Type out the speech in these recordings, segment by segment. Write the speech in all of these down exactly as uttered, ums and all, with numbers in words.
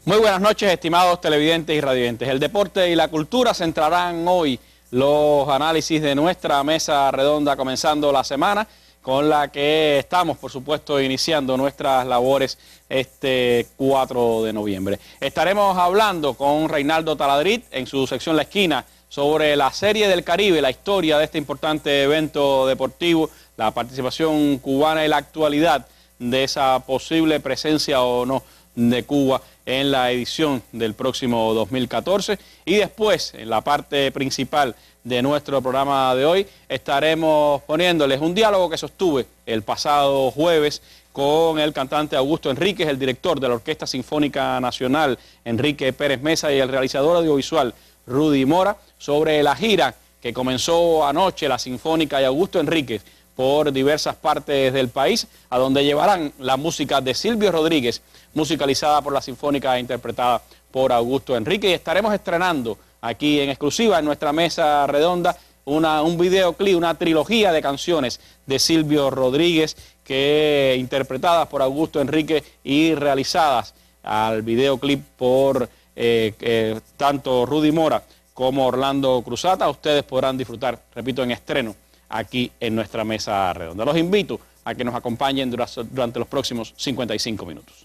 Muy buenas noches, estimados televidentes y radiantes. El deporte y la cultura centrarán hoy los análisis de nuestra mesa redonda, comenzando la semana con la que estamos, por supuesto, iniciando nuestras labores este cuatro de noviembre. Estaremos hablando con Reinaldo Taladrid en su sección La Esquina sobre la Serie del Caribe, la historia de este importante evento deportivo, la participación cubana y la actualidad de esa posible presencia o no de Cuba en la edición del próximo dos mil catorce. Y después, en la parte principal de nuestro programa de hoy, estaremos poniéndoles un diálogo que sostuve el pasado jueves con el cantante Augusto Enríquez, el director de la Orquesta Sinfónica Nacional, Enrique Pérez Mesa, y el realizador audiovisual, Rudy Mora, sobre la gira que comenzó anoche la Sinfónica y Augusto Enríquez por diversas partes del país, a donde llevarán la música de Silvio Rodríguez, musicalizada por la Sinfónica e interpretada por Augusto Enríquez. Y estaremos estrenando aquí en exclusiva en nuestra mesa redonda una, un videoclip, una trilogía de canciones de Silvio Rodríguez, que interpretadas por Augusto Enríquez y realizadas al videoclip por eh, eh, tanto Rudy Mora como Orlando Cruzata. Ustedes podrán disfrutar, repito, en estreno aquí en nuestra mesa redonda. Los invito a que nos acompañen durante los próximos cincuenta y cinco minutos.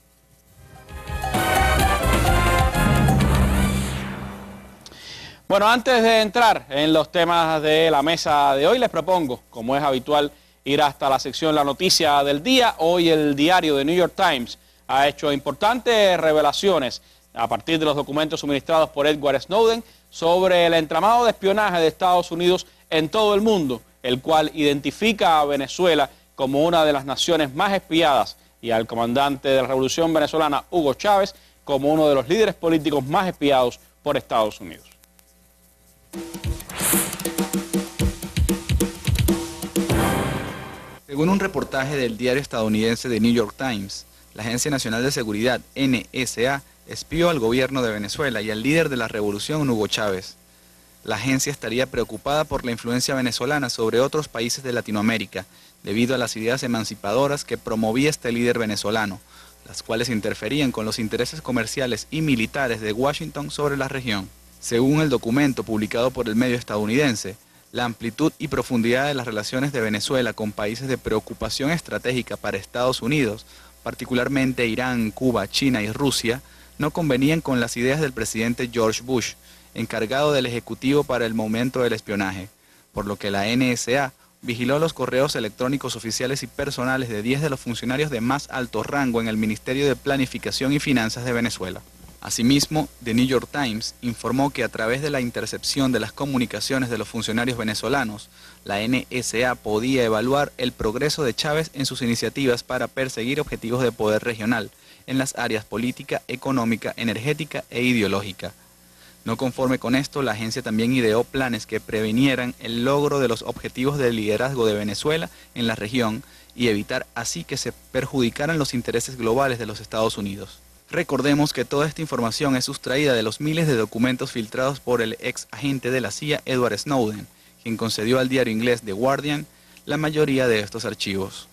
Bueno, antes de entrar en los temas de la mesa de hoy, les propongo, como es habitual, ir hasta la sección La Noticia del Día. Hoy el diario The New York Times ha hecho importantes revelaciones a partir de los documentos suministrados por Edward Snowden sobre el entramado de espionaje de Estados Unidos en todo el mundo, el cual identifica a Venezuela como una de las naciones más espiadas y al comandante de la Revolución Venezolana, Hugo Chávez, como uno de los líderes políticos más espiados por Estados Unidos. Según un reportaje del diario estadounidense The New York Times, la Agencia Nacional de Seguridad, N S A, espió al gobierno de Venezuela y al líder de la revolución, Hugo Chávez. La agencia estaría preocupada por la influencia venezolana sobre otros países de Latinoamérica, debido a las ideas emancipadoras que promovía este líder venezolano, las cuales interferían con los intereses comerciales y militares de Washington sobre la región. Según el documento publicado por el medio estadounidense, la amplitud y profundidad de las relaciones de Venezuela con países de preocupación estratégica para Estados Unidos, particularmente Irán, Cuba, China y Rusia, no convenían con las ideas del presidente George Bush, encargado del Ejecutivo para el momento del espionaje, por lo que la N S A vigiló los correos electrónicos oficiales y personales de diez de los funcionarios de más alto rango en el Ministerio de Planificación y Finanzas de Venezuela. Asimismo, The New York Times informó que a través de la intercepción de las comunicaciones de los funcionarios venezolanos, la N S A podía evaluar el progreso de Chávez en sus iniciativas para perseguir objetivos de poder regional en las áreas política, económica, energética e ideológica. No conforme con esto, la agencia también ideó planes que previnieran el logro de los objetivos de liderazgo de Venezuela en la región y evitar así que se perjudicaran los intereses globales de los Estados Unidos. Recordemos que toda esta información es sustraída de los miles de documentos filtrados por el ex agente de la C I A, Edward Snowden, quien concedió al diario inglés The Guardian la mayoría de estos archivos.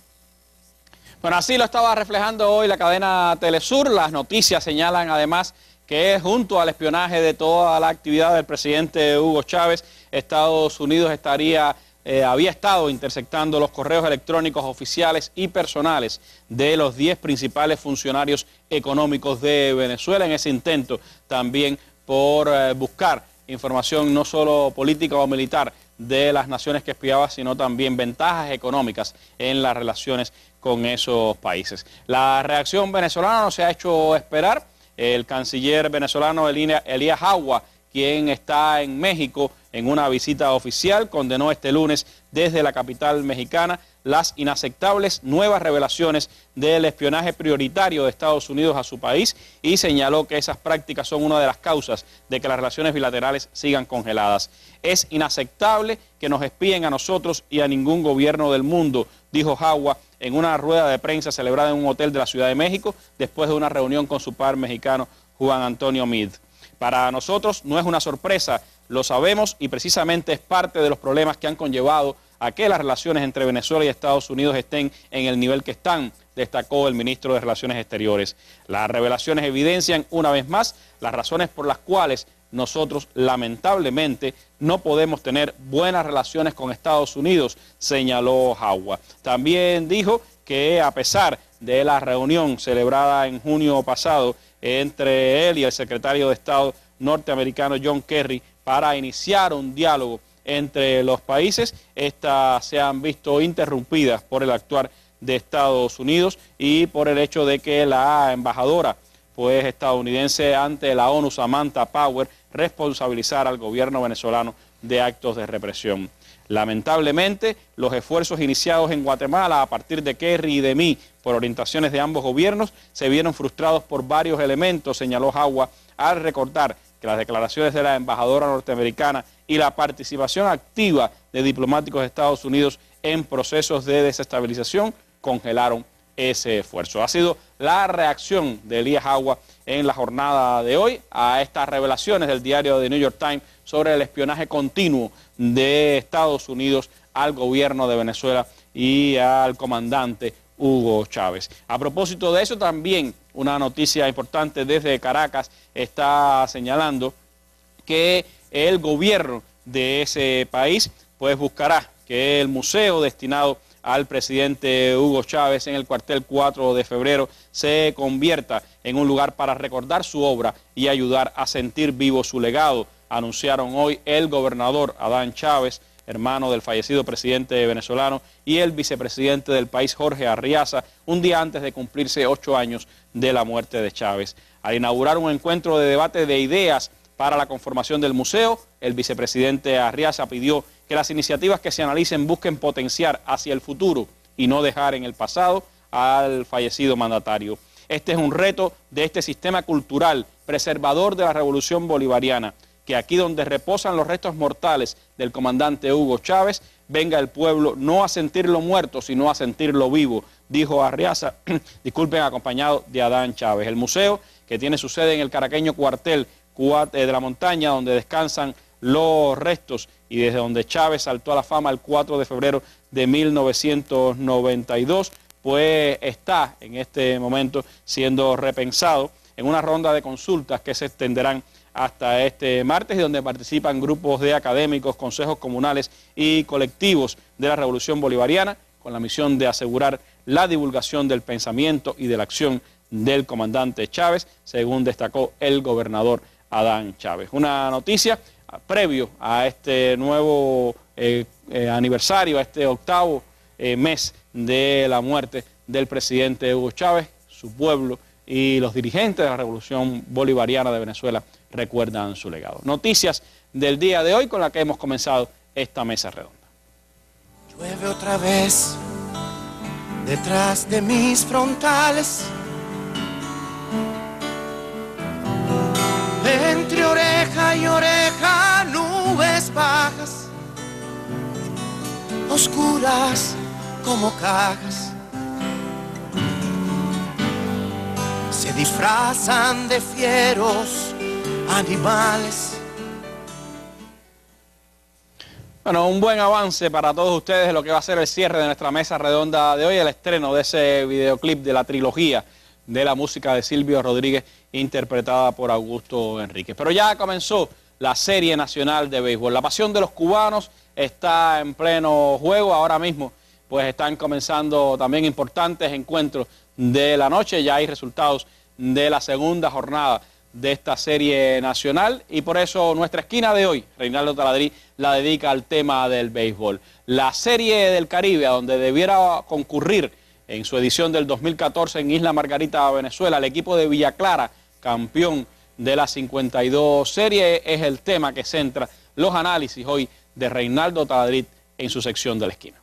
Bueno, así lo estaba reflejando hoy la cadena Telesur. Las noticias señalan además que junto al espionaje de toda la actividad del presidente Hugo Chávez, Estados Unidos estaría, eh, había estado interceptando los correos electrónicos oficiales y personales de los diez principales funcionarios económicos de Venezuela, en ese intento también por eh, buscar información no solo política o militar de las naciones que espiaba, sino también ventajas económicas en las relaciones con esos países. La reacción venezolana no se ha hecho esperar. El canciller venezolano Elías Agua, quien está en México en una visita oficial, condenó este lunes desde la capital mexicana las inaceptables nuevas revelaciones del espionaje prioritario de Estados Unidos a su país y señaló que esas prácticas son una de las causas de que las relaciones bilaterales sigan congeladas. Es inaceptable que nos espíen a nosotros y a ningún gobierno del mundo, dijo Agua en una rueda de prensa celebrada en un hotel de la Ciudad de México después de una reunión con su par mexicano Juan Antonio Meade. Para nosotros no es una sorpresa, lo sabemos y precisamente es parte de los problemas que han conllevado a que las relaciones entre Venezuela y Estados Unidos estén en el nivel que están, destacó el ministro de Relaciones Exteriores. Las revelaciones evidencian una vez más las razones por las cuales nosotros lamentablemente no podemos tener buenas relaciones con Estados Unidos, señaló Jagua. También dijo que a pesar de la reunión celebrada en junio pasado entre él y el secretario de Estado norteamericano John Kerry para iniciar un diálogo entre los países, estas se han visto interrumpidas por el actuar de Estados Unidos y por el hecho de que la embajadora pues estadounidense ante la ONU, Samantha Power, responsabilizar al gobierno venezolano de actos de represión. Lamentablemente, los esfuerzos iniciados en Guatemala a partir de Kerry y de mí por orientaciones de ambos gobiernos se vieron frustrados por varios elementos, señaló Jagua, al recordar que las declaraciones de la embajadora norteamericana y la participación activa de diplomáticos de Estados Unidos en procesos de desestabilización congelaron ese esfuerzo. Ha sido la reacción de Elías Jagua en la jornada de hoy a estas revelaciones del diario The New York Times sobre el espionaje continuo de Estados Unidos al gobierno de Venezuela y al comandante Hugo Chávez. A propósito de eso, también una noticia importante desde Caracas está señalando que el gobierno de ese país pues buscará que el museo destinado al presidente Hugo Chávez en el cuartel cuatro de febrero se convierta en un lugar para recordar su obra y ayudar a sentir vivo su legado, anunciaron hoy el gobernador Adán Chávez, hermano del fallecido presidente venezolano, y el vicepresidente del país, Jorge Arriaza, un día antes de cumplirse ocho años de la muerte de Chávez. Al inaugurar un encuentro de debate de ideas para la conformación del museo, el vicepresidente Arriaza pidió que las iniciativas que se analicen busquen potenciar hacia el futuro y no dejar en el pasado al fallecido mandatario. Este es un reto de este sistema cultural preservador de la revolución bolivariana, que aquí donde reposan los restos mortales del comandante Hugo Chávez, venga el pueblo no a sentirlo muerto, sino a sentirlo vivo, dijo Arriaza, disculpen, acompañado de Adán Chávez. El museo, que tiene su sede en el caraqueño cuartel de la Montaña, donde descansan los restos y desde donde Chávez saltó a la fama el cuatro de febrero de mil novecientos noventa y dos, pues está en este momento siendo repensado en una ronda de consultas que se extenderán hasta este martes y donde participan grupos de académicos, consejos comunales y colectivos de la Revolución Bolivariana con la misión de asegurar la divulgación del pensamiento y de la acción del comandante Chávez, según destacó el gobernador Adán Chávez. Una noticia previo a este nuevo eh, eh, aniversario, a este octavo eh, mes de la muerte del presidente Hugo Chávez. Su pueblo y los dirigentes de la Revolución Bolivariana de Venezuela recuerdan su legado. Noticias del día de hoy con la que hemos comenzado esta mesa redonda. Llueve otra vez detrás de mis frontales, entre oreja y oreja nubes bajas, oscuras como cajas, se disfrazan de fieros animales. Bueno, un buen avance para todos ustedes de lo que va a ser el cierre de nuestra mesa redonda de hoy, el estreno de ese videoclip de la trilogía de la música de Silvio Rodríguez, interpretada por Augusto Enríquez. Pero ya comenzó la Serie Nacional de Béisbol. La pasión de los cubanos está en pleno juego. Ahora mismo pues están comenzando también importantes encuentros de la noche. Ya hay resultados de la segunda jornada de esta Serie Nacional y por eso nuestra esquina de hoy, Reinaldo Taladrí, la dedica al tema del béisbol. La Serie del Caribe, a donde debiera concurrir en su edición del dos mil catorce en Isla Margarita, Venezuela, el equipo de Villa Clara, campeón de la cincuenta y dos Serie, es el tema que centra los análisis hoy de Reinaldo Taladrí en su sección de la esquina.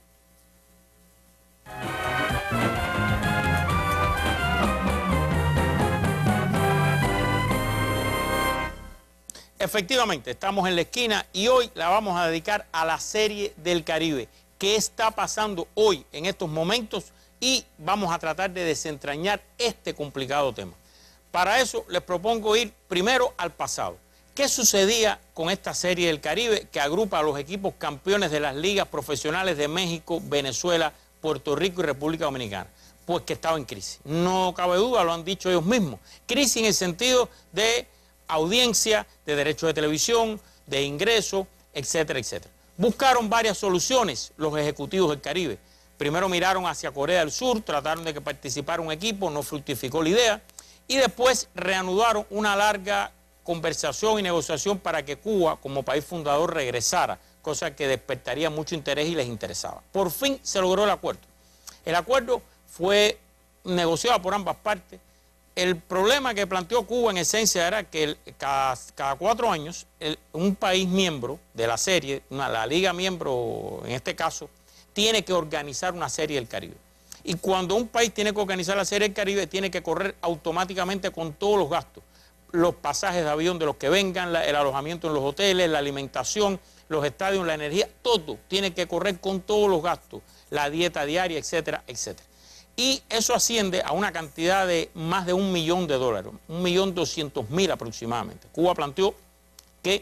Efectivamente, estamos en la esquina y hoy la vamos a dedicar a la Serie del Caribe. ¿Qué está pasando hoy en estos momentos? Y vamos a tratar de desentrañar este complicado tema. Para eso les propongo ir primero al pasado. ¿Qué sucedía con esta Serie del Caribe que agrupa a los equipos campeones de las ligas profesionales de México, Venezuela, Puerto Rico y República Dominicana? Pues que estaba en crisis. No cabe duda, lo han dicho ellos mismos. Crisis en el sentido de audiencia, de derechos de televisión, de ingresos, etcétera, etcétera. Buscaron varias soluciones los ejecutivos del Caribe. Primero miraron hacia Corea del Sur, trataron de que participara un equipo, no fructificó la idea, y después reanudaron una larga conversación y negociación para que Cuba, como país fundador, regresara, cosa que despertaría mucho interés y les interesaba. Por fin se logró el acuerdo. El acuerdo fue negociado por ambas partes. El problema que planteó Cuba en esencia era que el, cada, cada cuatro años el, un país miembro de la serie, una, la liga miembro en este caso, tiene que organizar una serie del Caribe. Y cuando un país tiene que organizar la serie del Caribe, tiene que correr automáticamente con todos los gastos. Los pasajes de avión de los que vengan, la, el alojamiento en los hoteles, la alimentación, los estadios, la energía, todo tiene que correr con todos los gastos, la dieta diaria, etcétera, etcétera. Y eso asciende a una cantidad de más de un millón de dólares, un millón doscientos mil aproximadamente. Cuba planteó que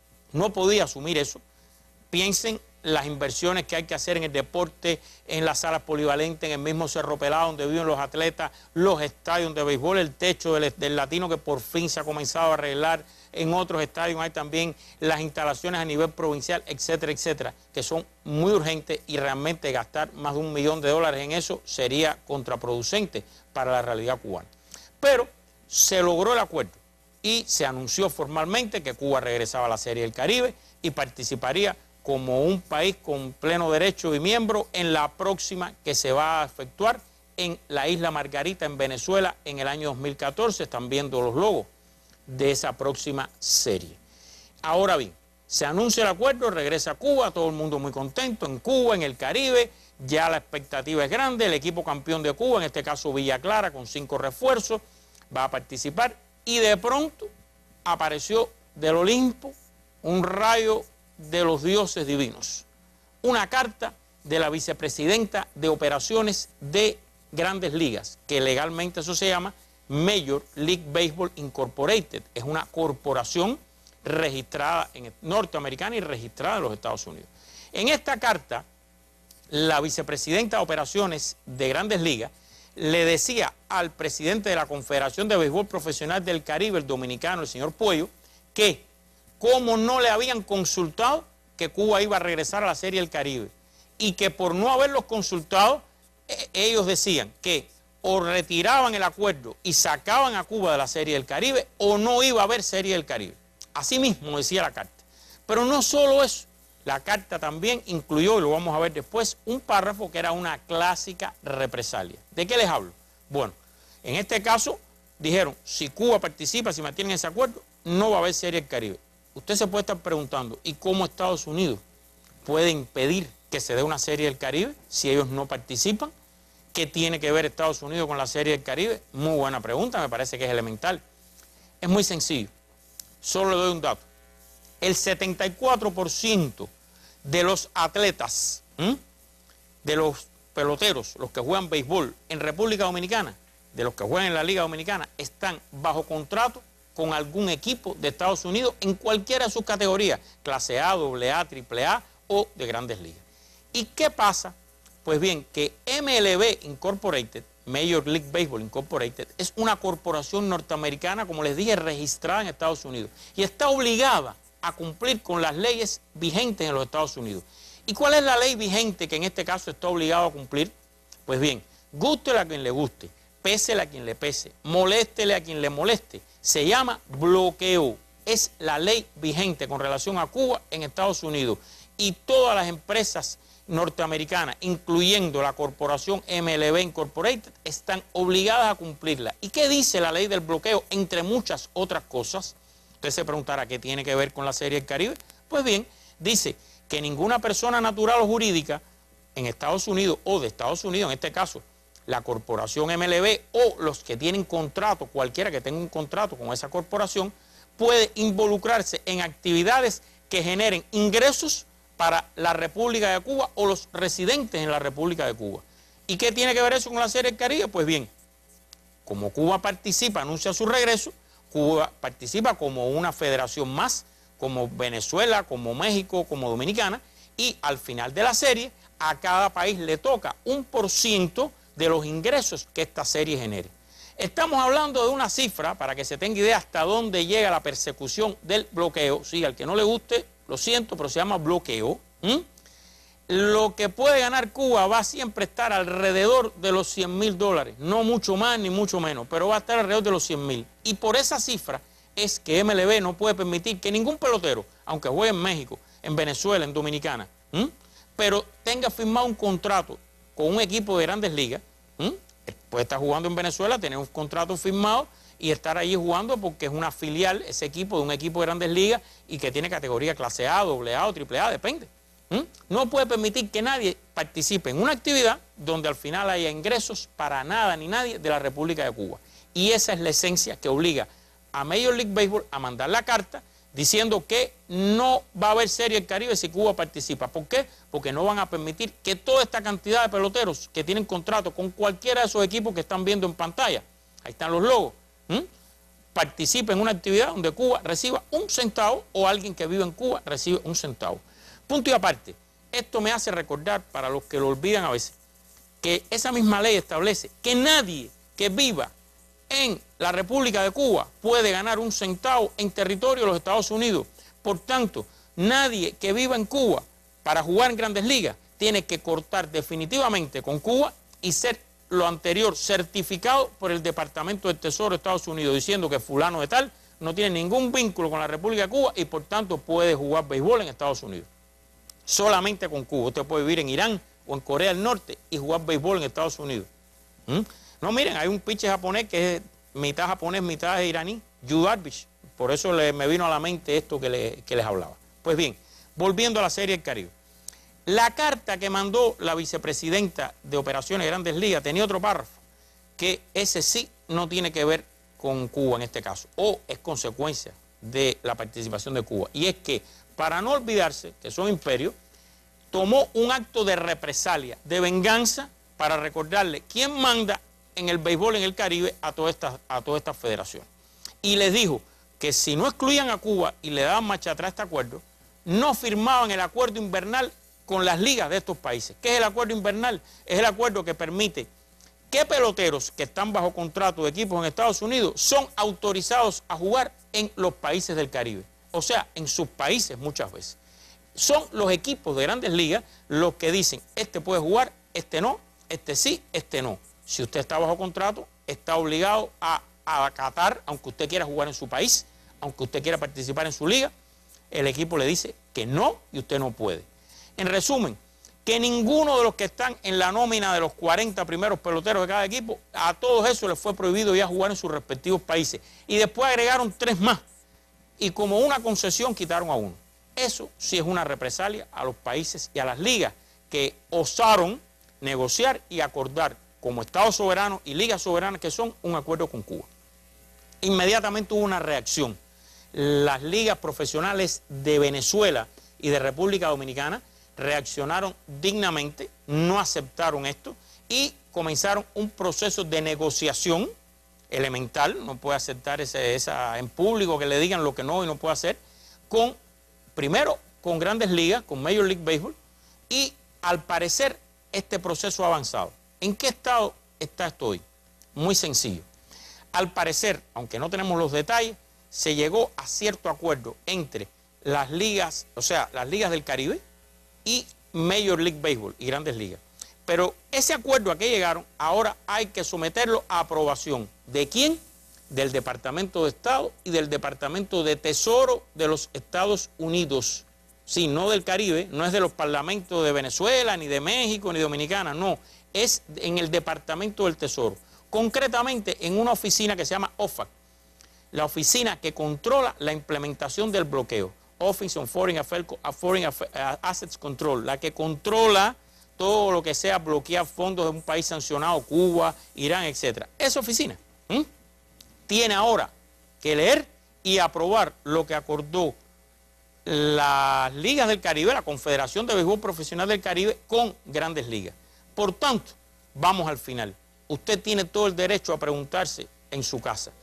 no podía asumir eso. Piensen las inversiones que hay que hacer en el deporte, en las salas polivalentes, en el mismo Cerro Pelado donde viven los atletas, los estadios de béisbol, el techo del, del latino que por fin se ha comenzado a arreglar, en otros estadios hay también las instalaciones a nivel provincial, etcétera, etcétera, que son muy urgentes y realmente gastar más de un millón de dólares en eso sería contraproducente para la realidad cubana. Pero se logró el acuerdo y se anunció formalmente que Cuba regresaba a la Serie del Caribe y participaría como un país con pleno derecho y miembro en la próxima que se va a efectuar en la Isla Margarita, en Venezuela, en el año dos mil catorce. Están viendo los logos de esa próxima serie. Ahora bien, se anuncia el acuerdo, regresa a Cuba, todo el mundo muy contento, en Cuba, en el Caribe, ya la expectativa es grande, el equipo campeón de Cuba, en este caso Villa Clara, con cinco refuerzos, va a participar, y de pronto apareció del Olimpo un rayo de los dioses divinos, una carta de la vicepresidenta de operaciones de Grandes Ligas, que legalmente eso se llama Major League Baseball Incorporated, es una corporación registrada en norteamericana y registrada en los Estados Unidos. En esta carta, la vicepresidenta de operaciones de Grandes Ligas le decía al presidente de la Confederación de Béisbol Profesional del Caribe, el dominicano, el señor Puello, que como no le habían consultado que Cuba iba a regresar a la Serie del Caribe y que por no haberlos consultado, eh, ellos decían que o retiraban el acuerdo y sacaban a Cuba de la Serie del Caribe o no iba a haber Serie del Caribe. Así mismo decía la carta. Pero no solo eso, la carta también incluyó, y lo vamos a ver después, un párrafo que era una clásica represalia. ¿De qué les hablo? Bueno, en este caso dijeron, si Cuba participa, si mantienen ese acuerdo, no va a haber Serie del Caribe. Usted se puede estar preguntando, ¿y cómo Estados Unidos puede impedir que se dé una Serie del Caribe si ellos no participan? ¿Qué tiene que ver Estados Unidos con la Serie del Caribe? Muy buena pregunta, me parece que es elemental. Es muy sencillo, solo le doy un dato. El setenta y cuatro por ciento de los atletas, ¿m? de los peloteros, los que juegan béisbol en República Dominicana, de los que juegan en la Liga Dominicana, están bajo contrato con algún equipo de Estados Unidos en cualquiera de sus categorías, clase A, doble A, triple A o de Grandes Ligas. ¿Y qué pasa? Pues bien, que M L B Incorporated, Major League Baseball Incorporated, es una corporación norteamericana, como les dije, registrada en Estados Unidos y está obligada a cumplir con las leyes vigentes en los Estados Unidos. ¿Y cuál es la ley vigente que en este caso está obligado a cumplir? Pues bien, gústele a quien le guste, pésele a quien le pese, moléstele a quien le moleste, se llama bloqueo. Es la ley vigente con relación a Cuba en Estados Unidos y todas las empresas norteamericanas, incluyendo la corporación M L B Incorporated, están obligadas a cumplirla. ¿Y qué dice la ley del bloqueo? Entre muchas otras cosas. Usted se preguntará qué tiene que ver con la Serie del Caribe. Pues bien, dice que ninguna persona natural o jurídica en Estados Unidos o de Estados Unidos, en este caso la corporación M L B o los que tienen contrato, cualquiera que tenga un contrato con esa corporación, puede involucrarse en actividades que generen ingresos para la República de Cuba o los residentes en la República de Cuba. ¿Y qué tiene que ver eso con la Serie del Caribe? Pues bien, como Cuba participa, anuncia su regreso, Cuba participa como una federación más, como Venezuela, como México, como Dominicana, y al final de la serie a cada país le toca un por ciento de los ingresos que esta serie genere. Estamos hablando de una cifra, para que se tenga idea hasta dónde llega la persecución del bloqueo. Sí, al que no le guste, lo siento, pero se llama bloqueo. ¿Mm? Lo que puede ganar Cuba va a siempre estar alrededor de los cien mil dólares, no mucho más ni mucho menos, pero va a estar alrededor de los cien mil. Y por esa cifra es que M L B no puede permitir que ningún pelotero, aunque juegue en México, en Venezuela, en Dominicana, ¿m? pero tenga firmado un contrato con un equipo de Grandes Ligas, ¿m? puede estar jugando en Venezuela, tener un contrato firmado y estar allí jugando porque es una filial, ese equipo de un equipo de Grandes Ligas y que tiene categoría clase A, doble A o triple A, depende. ¿Mm? No puede permitir que nadie participe en una actividad donde al final haya ingresos para nada ni nadie de la República de Cuba. Y esa es la esencia que obliga a Major League Baseball a mandar la carta diciendo que no va a haber Serie del Caribe si Cuba participa. ¿Por qué? Porque no van a permitir que toda esta cantidad de peloteros que tienen contrato con cualquiera de esos equipos que están viendo en pantalla, ahí están los logos, ¿m? participe en una actividad donde Cuba reciba un centavo o alguien que vive en Cuba recibe un centavo. Punto y aparte, esto me hace recordar, para los que lo olvidan a veces, que esa misma ley establece que nadie que viva en la República de Cuba puede ganar un centavo en territorio de los Estados Unidos. Por tanto, nadie que viva en Cuba para jugar en Grandes Ligas tiene que cortar definitivamente con Cuba y ser lo anterior certificado por el Departamento del Tesoro de Estados Unidos, diciendo que fulano de tal no tiene ningún vínculo con la República de Cuba y por tanto puede jugar béisbol en Estados Unidos. Solamente con Cuba. Usted puede vivir en Irán o en Corea del Norte y jugar béisbol en Estados Unidos. ¿Mm? No, miren, hay un pitcher japonés que es mitad japonés, mitad iraní, Yu Darvish. Por eso le, me vino a la mente esto que, le, que les hablaba. Pues bien, volviendo a la Serie del Caribe. La carta que mandó la vicepresidenta de Operaciones Grandes Ligas tenía otro párrafo, que ese sí no tiene que ver con Cuba en este caso, o es consecuencia de la participación de Cuba. Y es que, para no olvidarse que son imperios, tomó un acto de represalia, de venganza, para recordarle quién manda en el béisbol en el Caribe a todas estas a todas estas federaciones. Y les dijo que si no excluían a Cuba y le daban marcha atrás a este acuerdo, no firmaban el acuerdo invernal con las ligas de estos países. ¿Qué es el acuerdo invernal? Es el acuerdo que permite que peloteros que están bajo contrato de equipos en Estados Unidos son autorizados a jugar en los países del Caribe. O sea, en sus países muchas veces. Son los equipos de Grandes Ligas los que dicen, este puede jugar, este no, este sí, este no. Si usted está bajo contrato, está obligado a, a acatar, aunque usted quiera jugar en su país, aunque usted quiera participar en su liga, el equipo le dice que no y usted no puede. En resumen, que ninguno de los que están en la nómina de los cuarenta primeros peloteros de cada equipo, a todos esos les fue prohibido ya jugar en sus respectivos países. Y después agregaron tres más. Y como una concesión quitaron a uno. Eso sí es una represalia a los países y a las ligas que osaron negociar y acordar como Estados soberanos y ligas soberanas que son un acuerdo con Cuba. Inmediatamente hubo una reacción. Las ligas profesionales de Venezuela y de República Dominicana reaccionaron dignamente, no aceptaron esto y comenzaron un proceso de negociación elemental, no puede aceptar ese, esa en público que le digan lo que no y no puede hacer, con, primero con Grandes Ligas, con Major League Baseball, y al parecer este proceso ha avanzado. ¿En qué estado está esto hoy? Muy sencillo. Al parecer, aunque no tenemos los detalles, se llegó a cierto acuerdo entre las ligas, o sea, las ligas del Caribe y Major League Baseball y Grandes Ligas. Pero ese acuerdo a que llegaron, ahora hay que someterlo a aprobación. ¿De quién? Del Departamento de Estado y del Departamento de Tesoro de los Estados Unidos. Sí, no del Caribe, no es de los parlamentos de Venezuela, ni de México, ni Dominicana, no. Es en el Departamento del Tesoro. Concretamente en una oficina que se llama O F A C, la oficina que controla la implementación del bloqueo. Office on Foreign, Affairs, Foreign Assets Control, la que controla todo lo que sea bloquear fondos de un país sancionado, Cuba, Irán, etcétera. Esa oficina ¿m? tiene ahora que leer y aprobar lo que acordó las ligas del Caribe, la Confederación de Béisbol Profesional del Caribe con Grandes Ligas. Por tanto, vamos al final. Usted tiene todo el derecho a preguntarse en su casa,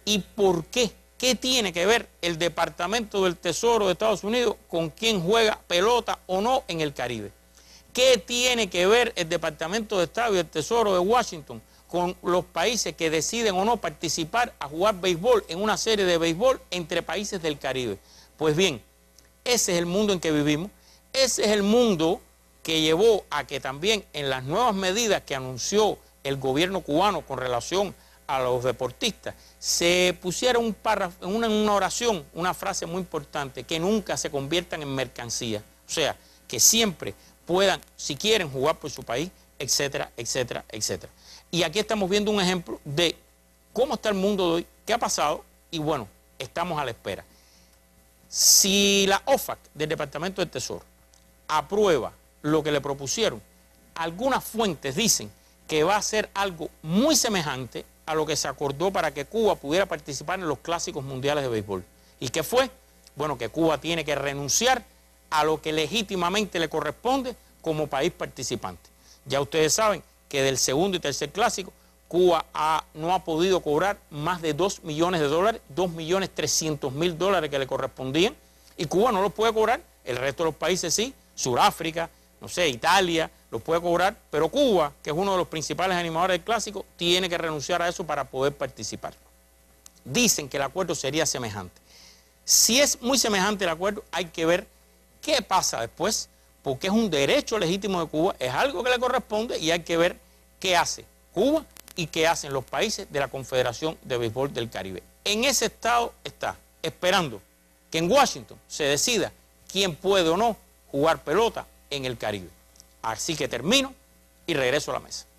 ¿Y por qué? ¿Qué tiene que ver el Departamento del Tesoro de Estados Unidos con quién juega pelota o no en el Caribe? ¿Qué tiene que ver el Departamento de Estado y el Tesoro de Washington con los países que deciden o no participar a jugar béisbol en una serie de béisbol entre países del Caribe? Pues bien, ese es el mundo en que vivimos, ese es el mundo que llevó a que también en las nuevas medidas que anunció el gobierno cubano con relación a los deportistas, se pusiera un párrafo, una, una oración, una frase muy importante, que nunca se conviertan en mercancía, o sea, que siempre puedan, si quieren, jugar por su país, etcétera, etcétera, etcétera. Y aquí estamos viendo un ejemplo de cómo está el mundo de hoy, qué ha pasado, y bueno, estamos a la espera. Si la O F A C del Departamento del Tesoro aprueba lo que le propusieron, algunas fuentes dicen que va a ser algo muy semejante a lo que se acordó para que Cuba pudiera participar en los clásicos mundiales de béisbol. ¿Y qué fue? Bueno, que Cuba tiene que renunciar a lo que legítimamente le corresponde como país participante. Ya ustedes saben que del segundo y tercer clásico, Cuba ha, no ha podido cobrar más de dos millones de dólares, dos millones trescientos mil dólares que le correspondían, y Cuba no los puede cobrar, el resto de los países sí, Sudáfrica, no sé, Italia, lo puede cobrar, pero Cuba, que es uno de los principales animadores del clásico, tiene que renunciar a eso para poder participar. Dicen que el acuerdo sería semejante. Si es muy semejante el acuerdo, hay que ver qué pasa después, porque es un derecho legítimo de Cuba, es algo que le corresponde y hay que ver qué hace Cuba y qué hacen los países de la Confederación de Béisbol del Caribe. En ese estado está, esperando que en Washington se decida quién puede o no jugar pelota en el Caribe. Así que termino y regreso a la mesa.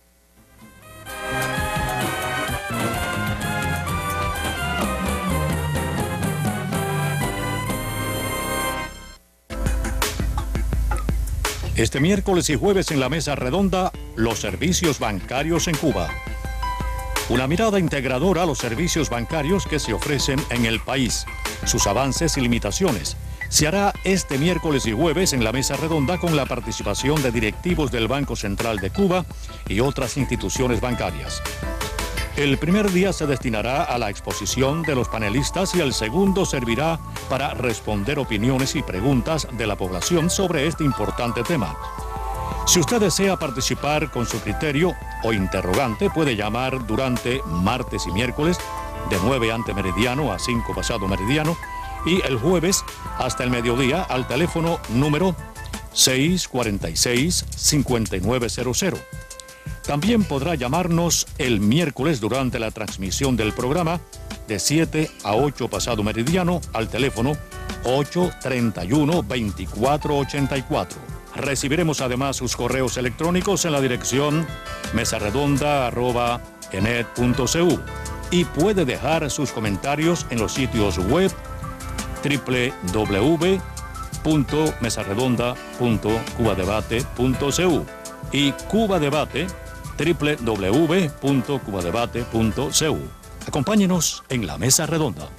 Este miércoles y jueves en la mesa redonda, los servicios bancarios en Cuba. Una mirada integradora a los servicios bancarios que se ofrecen en el país, sus avances y limitaciones. Se hará este miércoles y jueves en la mesa redonda con la participación de directivos del Banco Central de Cuba y otras instituciones bancarias. El primer día se destinará a la exposición de los panelistas y el segundo servirá para responder opiniones y preguntas de la población sobre este importante tema. Si usted desea participar con su criterio o interrogante, puede llamar durante martes y miércoles de nueve ante meridiano a cinco pasado meridiano y el jueves hasta el mediodía al teléfono número seis cuatro seis, cinco nueve cero cero. También podrá llamarnos el miércoles durante la transmisión del programa de siete a ocho pasado meridiano al teléfono ocho tres uno, veinticuatro ochenta y cuatro. Recibiremos además sus correos electrónicos en la dirección mesaredonda arroba enet punto cu y puede dejar sus comentarios en los sitios web doble u doble u doble u punto mesaredonda punto cubadebate punto cu y Cubadebate doble u doble u doble u punto cubadebate punto cu. Acompáñenos en la mesa redonda.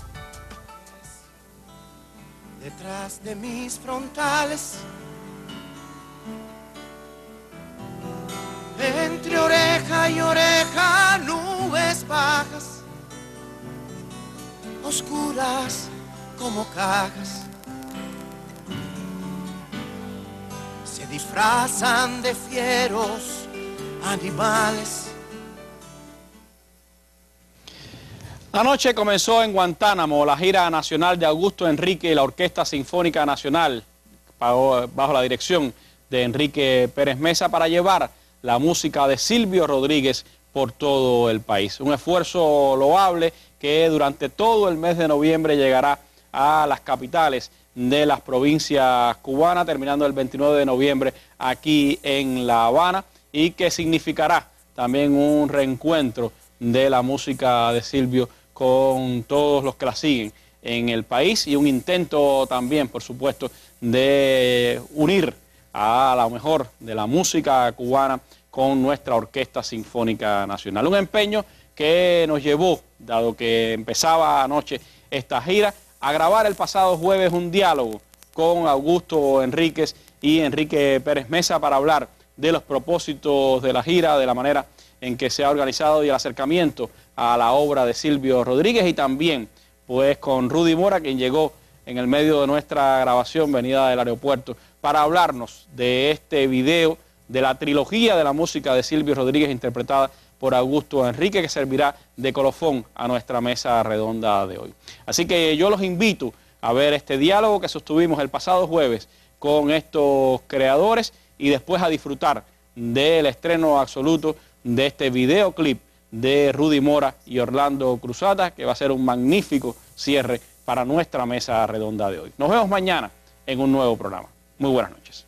Detrás de mis frontales, entre oreja y oreja, nubes bajas, oscuras como cajas, se disfrazan de fieros animales. Anoche comenzó en Guantánamo la gira nacional de Augusto Enrique y la Orquesta Sinfónica Nacional, bajo la dirección de Enrique Pérez Mesa, para llevar la música de Silvio Rodríguez por todo el país. Un esfuerzo loable que durante todo el mes de noviembre llegará a las capitales de las provincias cubanas, terminando el veintinueve de noviembre aquí en La Habana, y que significará también un reencuentro de la música de Silvio con todos los que la siguen en el país y un intento también, por supuesto, de unir a la mejor de la música cubana con nuestra Orquesta Sinfónica Nacional. Un empeño que nos llevó, dado que empezaba anoche esta gira, a grabar el pasado jueves un diálogo con Augusto Enríquez y Enrique Pérez Mesa para hablar de los propósitos de la gira, de la manera en que se ha organizado y el acercamiento a la obra de Silvio Rodríguez, y también pues con Rudy Mora, quien llegó en el medio de nuestra grabación venida del aeropuerto para hablarnos de este video, de la trilogía de la música de Silvio Rodríguez interpretada por Augusto Enrique, que servirá de colofón a nuestra mesa redonda de hoy. Así que yo los invito a ver este diálogo que sostuvimos el pasado jueves con estos creadores y después a disfrutar del estreno absoluto de este videoclip de Rudy Mora y Orlando Cruzata, que va a ser un magnífico cierre para nuestra mesa redonda de hoy. Nos vemos mañana en un nuevo programa. Muy buenas noches.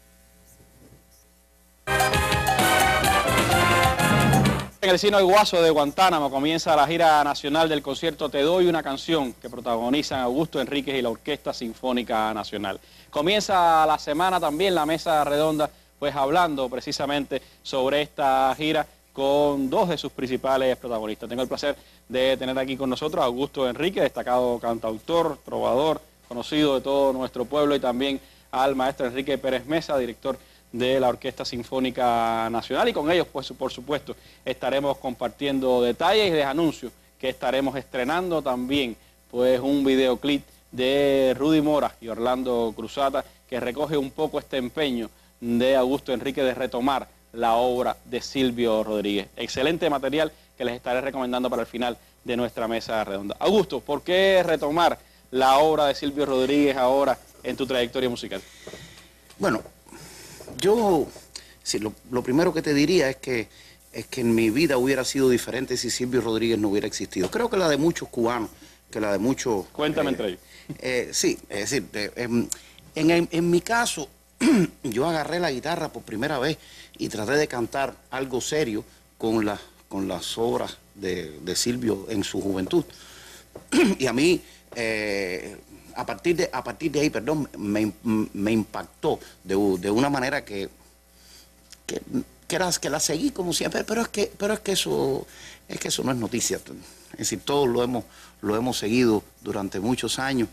En el Cine Guaso de Guantánamo comienza la gira nacional del concierto Te Doy Una Canción, que protagonizan Augusto Enríquez y la Orquesta Sinfónica Nacional. Comienza la semana también la mesa redonda, pues hablando precisamente sobre esta gira con dos de sus principales protagonistas. Tengo el placer de tener aquí con nosotros a Augusto Enrique, destacado cantautor, trovador, conocido de todo nuestro pueblo, y también al maestro Enrique Pérez Mesa, director de la Orquesta Sinfónica Nacional, y con ellos, pues por supuesto, estaremos compartiendo detalles y de anuncios que estaremos estrenando también, pues un videoclip de Rudy Mora y Orlando Cruzata, que recoge un poco este empeño de Augusto Enrique de retomar la obra de Silvio Rodríguez. Excelente material que les estaré recomendando para el final de nuestra mesa redonda. Augusto, ¿por qué retomar la obra de Silvio Rodríguez ahora en tu trayectoria musical? Bueno, yo, sí, lo, lo primero que te diría es que, es que en mi vida hubiera sido diferente si Silvio Rodríguez no hubiera existido. Creo que la de muchos cubanos, que la de muchos... Cuéntame eh, entre ellos. Eh, sí, es decir, eh, en, en, en mi caso, yo agarré la guitarra por primera vez y traté de cantar algo serio con, la, con las obras de, de Silvio en su juventud. Y a mí... Eh, A partir, de, a partir de ahí, perdón, me, me impactó de, de una manera que, que, que, la, que la seguí como siempre, pero es que, pero es que eso, es que eso no es noticia. Es decir, todos lo hemos, lo hemos seguido durante muchos años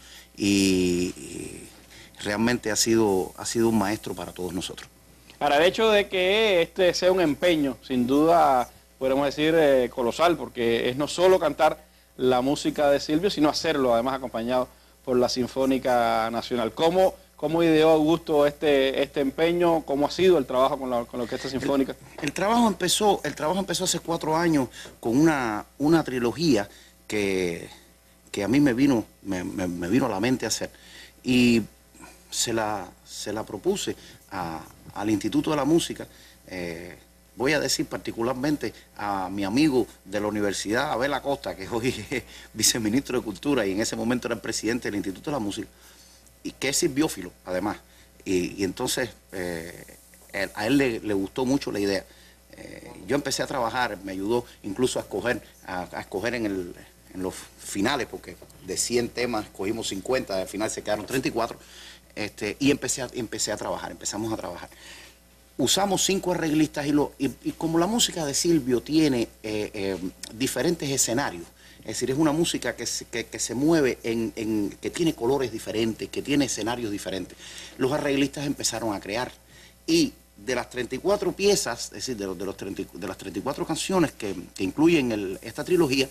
y, y realmente ha sido, ha sido un maestro para todos nosotros. Para el hecho de que este sea un empeño, sin duda, podemos decir, eh, colosal, porque es no solo cantar la música de Silvio, sino hacerlo además acompañado por la Sinfónica Nacional. ¿Cómo, cómo ideó Augusto este, este empeño? ¿Cómo ha sido el trabajo con la, con la Orquesta Sinfónica? El, el, trabajo empezó, el trabajo empezó hace cuatro años con una, una trilogía que, que a mí me vino, me, me, me vino a la mente hacer. Y se la, se la propuse a, al Instituto de la Música. Eh, Voy a decir particularmente a mi amigo de la Universidad, Abel Acosta, que hoy es viceministro de Cultura y en ese momento era el presidente del Instituto de la Música, y que es silbiófilo, además. Y, y entonces eh, a él le, le gustó mucho la idea. Eh, yo empecé a trabajar, me ayudó incluso a escoger, a, a escoger en, el, en los finales, porque de cien temas escogimos cincuenta, al final se quedaron treinta y cuatro, este, y empecé a, empecé a trabajar, empezamos a trabajar. Usamos cinco arreglistas y, lo, y, y como la música de Silvio tiene eh, eh, diferentes escenarios, es decir, es una música que se, que, que se mueve, en, en, que tiene colores diferentes, que tiene escenarios diferentes, los arreglistas empezaron a crear. Y de las treinta y cuatro piezas, es decir, de, los, de, los treinta, de las treinta y cuatro canciones que, que incluyen el, esta trilogía,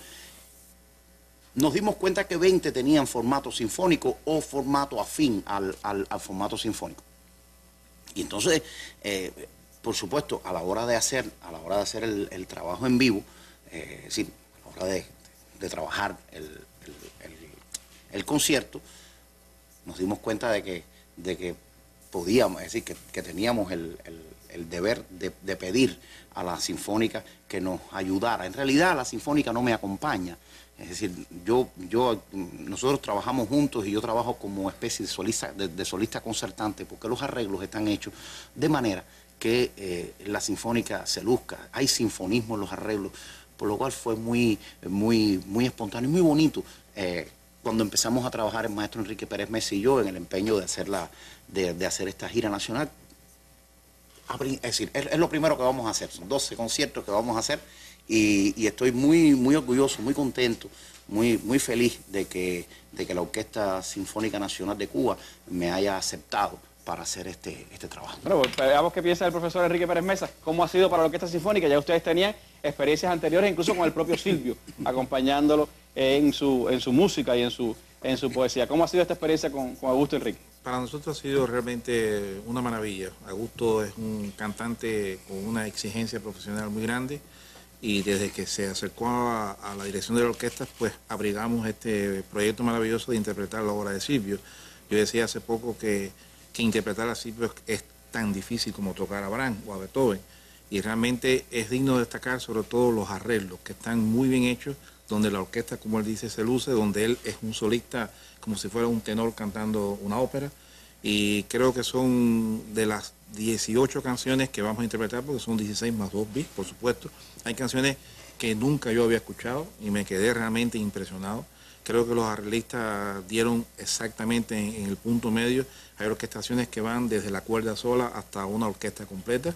nos dimos cuenta que veinte tenían formato sinfónico o formato afín al, al, al formato sinfónico. Y entonces, eh, por supuesto, a la hora de hacer, a la hora de hacer el, el trabajo en vivo, eh, es decir, a la hora de, de trabajar el, el, el, el concierto, nos dimos cuenta de que, de que podíamos, es decir, que, que teníamos el, el, el deber de, de pedir a la Sinfónica que nos ayudara. En realidad, la Sinfónica no me acompaña. Es decir, yo, yo, nosotros trabajamos juntos y yo trabajo como especie de solista, de, de solista concertante, porque los arreglos están hechos de manera que eh, la Sinfónica se luzca. Hay sinfonismo en los arreglos, por lo cual fue muy, muy, muy espontáneo y muy bonito eh, cuando empezamos a trabajar el maestro Enrique Pérez Mesa y yo en el empeño de hacer, la, de, de hacer esta gira nacional. Es decir, es, es lo primero que vamos a hacer, son doce conciertos que vamos a hacer. Y, y estoy muy, muy orgulloso, muy contento, muy, muy feliz de que, de que la Orquesta Sinfónica Nacional de Cuba me haya aceptado para hacer este, este trabajo. Bueno, pues veamos qué piensa el profesor Enrique Pérez Mesa. ¿Cómo ha sido para la Orquesta Sinfónica? Ya ustedes tenían experiencias anteriores, incluso con el propio Silvio, acompañándolo en su, en su música y en su, en su poesía. ¿Cómo ha sido esta experiencia con, con Augusto Enrique? Para nosotros ha sido realmente una maravilla. Augusto es un cantante con una exigencia profesional muy grande y desde que se acercó a, a la dirección de la orquesta, pues abrigamos este proyecto maravilloso de interpretar la obra de Silvio. Yo decía hace poco que, que interpretar a Silvio es tan difícil como tocar a Brahms o a Beethoven, y realmente es digno de destacar sobre todo los arreglos, que están muy bien hechos, donde la orquesta, como él dice, se luce, donde él es un solista como si fuera un tenor cantando una ópera, y creo que son de las dieciocho canciones que vamos a interpretar, porque son dieciséis más dos bits, por supuesto. Hay canciones que nunca yo había escuchado y me quedé realmente impresionado. Creo que los arreglistas dieron exactamente en, en el punto medio. Hay orquestaciones que van desde la cuerda sola hasta una orquesta completa.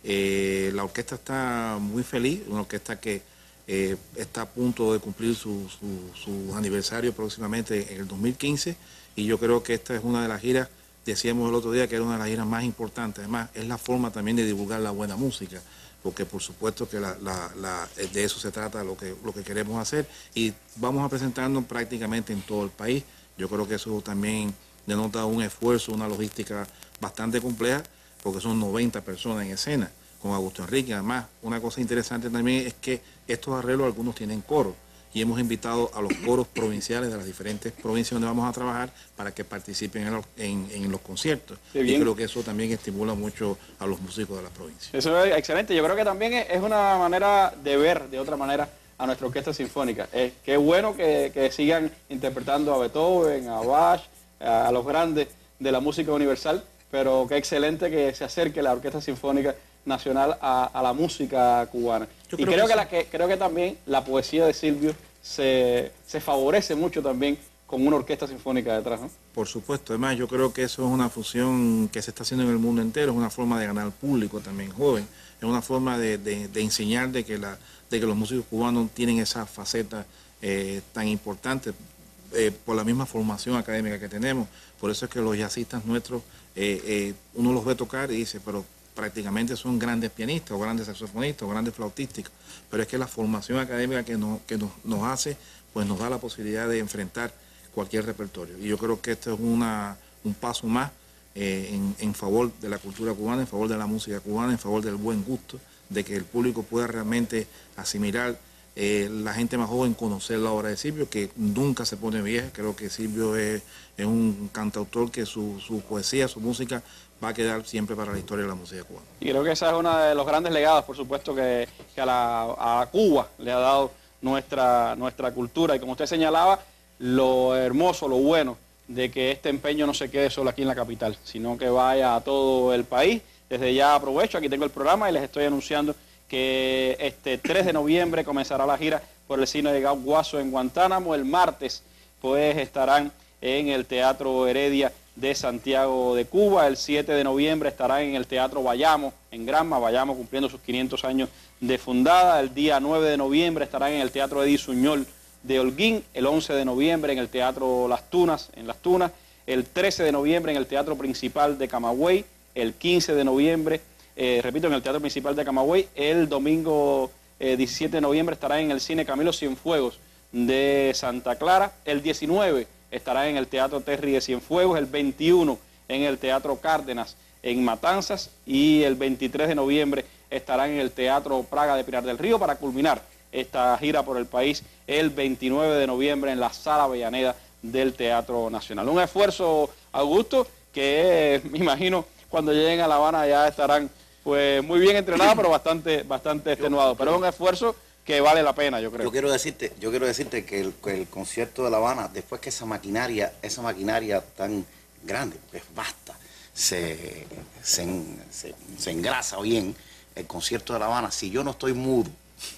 Eh, la orquesta está muy feliz, una orquesta que eh, está a punto de cumplir su, su, su aniversario próximamente en el dos mil quince, y yo creo que esta es una de las giras, decíamos el otro día que era una de las giras más importantes. Además, es la forma también de divulgar la buena música, porque por supuesto que la, la, la, de eso se trata lo que, lo que queremos hacer, y vamos a presentarnos prácticamente en todo el país. Yo creo que eso también denota un esfuerzo, una logística bastante compleja, porque son noventa personas en escena con Augusto Enrique. Además, una cosa interesante también es que estos arreglos algunos tienen coro, y hemos invitado a los coros provinciales de las diferentes provincias donde vamos a trabajar para que participen en, en, en los conciertos. Y creo que eso también estimula mucho a los músicos de las provincias. Eso es excelente. Yo creo que también es una manera de ver de otra manera a nuestra orquesta sinfónica. Es que es bueno que, que sigan interpretando a Beethoven, a Bach, a los grandes de la música universal, pero qué excelente que se acerque la Orquesta Sinfónica Nacional a, a la música cubana. Yo y creo, creo, que, que, la, que creo que también la poesía de Silvio se, se favorece mucho también con una orquesta sinfónica detrás, ¿no? Por supuesto. Además, yo creo que eso es una fusión que se está haciendo en el mundo entero, es una forma de ganar público también joven, es una forma de, de, de enseñar de que, la, de que los músicos cubanos tienen esa faceta eh, tan importante eh, por la misma formación académica que tenemos. Por eso es que los jazzistas nuestros, eh, eh, uno los ve tocar y dice, pero prácticamente son grandes pianistas o grandes saxofonistas o grandes flautísticos, pero es que la formación académica que, nos, que nos, nos hace, pues nos da la posibilidad de enfrentar cualquier repertorio. Y yo creo que esto es una, un paso más eh, en, en favor de la cultura cubana, en favor de la música cubana, en favor del buen gusto, de que el público pueda realmente asimilar, eh, la gente más joven conocer la obra de Silvio, que nunca se pone vieja. Creo que Silvio es, es un cantautor que su, su poesía, su música va a quedar siempre para la historia de la música cubana. Y creo que ese es uno de los grandes legados, por supuesto, que, que a, la, a Cuba le ha dado nuestra, nuestra cultura. Y como usted señalaba, lo hermoso, lo bueno de que este empeño no se quede solo aquí en la capital, sino que vaya a todo el país. Desde ya aprovecho, aquí tengo el programa y les estoy anunciando que este tres de noviembre comenzará la gira por el cine de Guaso en Guantánamo. El martes pues estarán en el Teatro Heredia de Santiago de Cuba. El siete de noviembre estarán en el Teatro Bayamo, en Granma, Bayamo cumpliendo sus quinientos años de fundada. El día nueve de noviembre estarán en el Teatro Eddy Suñol de Holguín. El once de noviembre en el Teatro Las Tunas, en Las Tunas. El trece de noviembre en el Teatro Principal de Camagüey. El quince de noviembre, eh, repito, en el Teatro Principal de Camagüey. El domingo eh, diecisiete de noviembre estará en el Cine Camilo Cienfuegos de Santa Clara. El diecinueve estará en el Teatro Terry de Cienfuegos. El veintiuno en el Teatro Cárdenas en Matanzas. Y el veintitrés de noviembre estará en el Teatro Praga de Pinar del Río, para culminar esta gira por el país el veintinueve de noviembre en la Sala Avellaneda del Teatro Nacional. Un esfuerzo, Augusto, que eh, me imagino cuando lleguen a La Habana ya estarán pues muy bien entrenados, pero bastante, bastante extenuados. Pero es un esfuerzo que vale la pena, yo creo. Yo quiero decirte, yo quiero decirte que el, que el concierto de La Habana, después que esa maquinaria, esa maquinaria tan grande, porque es vasta, se, se, se, se engrasa bien, el concierto de La Habana, si yo no estoy mudo,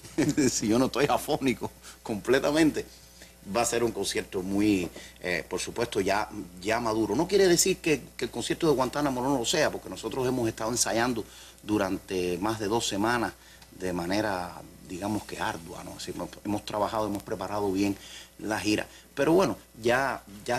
si yo no estoy afónico completamente, va a ser un concierto muy, eh, por supuesto, ya, ya maduro. No quiere decir que, que el concierto de Guantánamo no lo sea, porque nosotros hemos estado ensayando durante más de dos semanas de manera, digamos que ardua, ¿no? Así, hemos trabajado, hemos preparado bien la gira. Pero bueno, ya, ya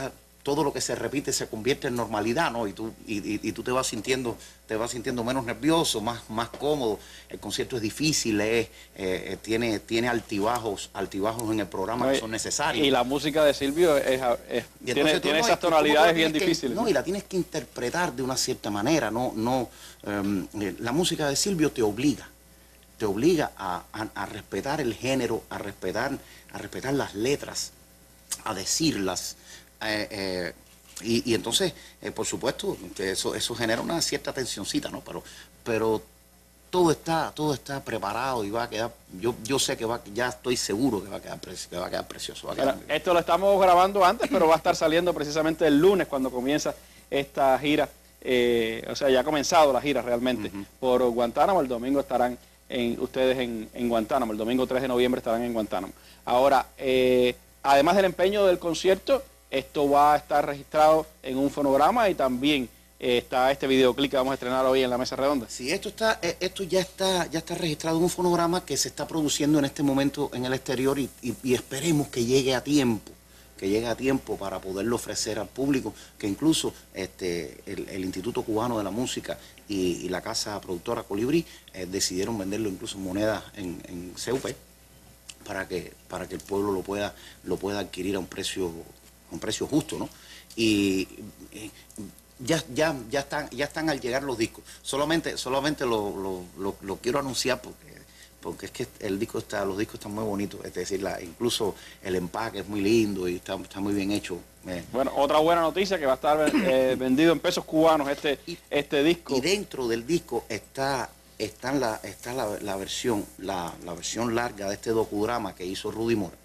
todo lo que se repite se convierte en normalidad, ¿no? Y tú, y, y, y tú te vas sintiendo, te vas sintiendo menos nervioso, más, más cómodo. El concierto es difícil, es, eh, tiene, tiene altibajos, altibajos en el programa no, que son necesarios. Y la música de Silvio es, es, y tiene, tiene no, esas tonalidades bien que, difíciles. No, y la tienes que interpretar de una cierta manera, no, no, um, la música de Silvio te obliga, te obliga a, a, a respetar el género, a respetar, a respetar las letras, a decirlas. Eh, eh, y, y entonces, eh, por supuesto, eso, eso genera una cierta tensioncita, ¿no? Pero, pero todo está, todo está preparado y va a quedar, yo, yo sé que va, ya estoy seguro que va a quedar, que va a quedar precioso. Va a quedar bueno, esto lo estamos grabando antes, pero va a estar saliendo precisamente el lunes cuando comienza esta gira, eh, o sea, ya ha comenzado la gira realmente uh-huh. por Guantánamo. El domingo estarán en, ustedes en, en Guantánamo, el domingo tres de noviembre estarán en Guantánamo. Ahora, eh, además del empeño del concierto, esto va a estar registrado en un fonograma y también eh, está este videoclip que vamos a estrenar hoy en la Mesa Redonda. Sí, esto está, esto ya está, ya está registrado en un fonograma que se está produciendo en este momento en el exterior y, y, y esperemos que llegue a tiempo, que llegue a tiempo para poderlo ofrecer al público, que incluso este, el, el Instituto Cubano de la Música y, y la casa productora Colibrí eh, decidieron venderlo incluso en monedas en, en C U P para que, para que el pueblo lo pueda, lo pueda adquirir a un precio un precio justo, ¿no? Y eh, ya, ya, ya, están, ya están al llegar los discos. Solamente, solamente lo, lo, lo, lo quiero anunciar porque, porque es que el disco está, los discos están muy bonitos, es decir, la, incluso el empaque es muy lindo y está, está muy bien hecho. Eh. Bueno, otra buena noticia que va a estar eh, vendido en pesos cubanos este, y, este disco. Y dentro del disco está, está, la, está la, la versión, la, la versión larga de este docudrama que hizo Rudy Mora,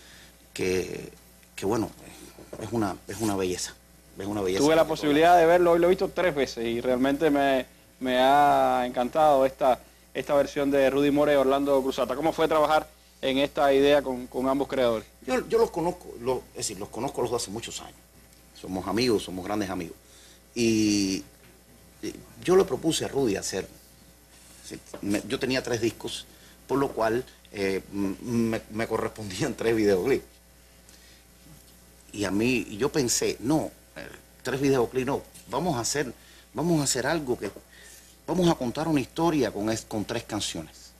que, que bueno, es una, es una belleza. Es una belleza. Tuve la posibilidad de verlo, hoy lo he visto tres veces y realmente me, me ha encantado esta, esta versión de Rudy Mora y Orlando Cruzata. ¿Cómo fue trabajar en esta idea con, con ambos creadores? Yo, yo los conozco, lo, es decir, los conozco los de hace muchos años. Somos amigos, somos grandes amigos. Y, y yo le propuse a Rudy hacer, me, yo tenía tres discos, por lo cual eh, me, me correspondían tres videoclips. Y a mí, yo pensé, no, tres videoclips, no, vamos a hacer, vamos a hacer algo que, vamos a contar una historia con, es, con tres canciones.